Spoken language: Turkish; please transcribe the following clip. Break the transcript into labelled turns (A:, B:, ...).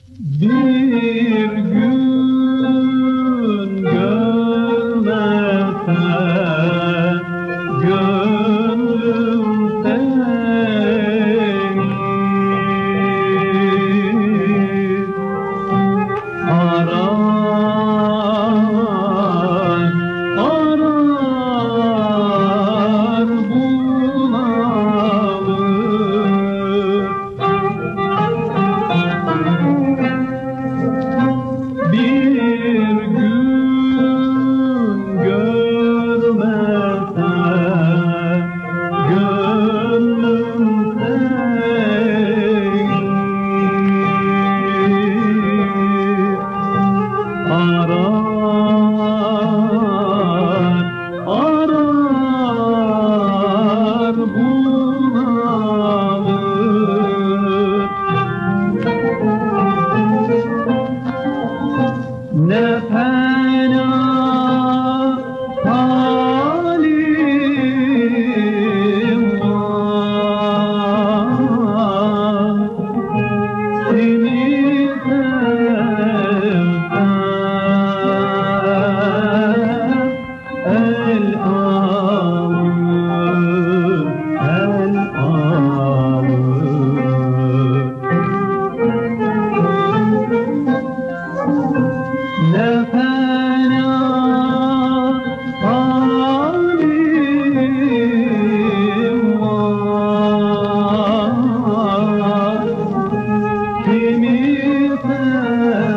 A: Bir gün görmesen gönlüm seni arar, arar bunalır. Bir gün görmesen gönlüm seni arar, arar bunalır. Ne fena halim var, seni sevsem el alır, el alır. Ne fena halim var, kimi sev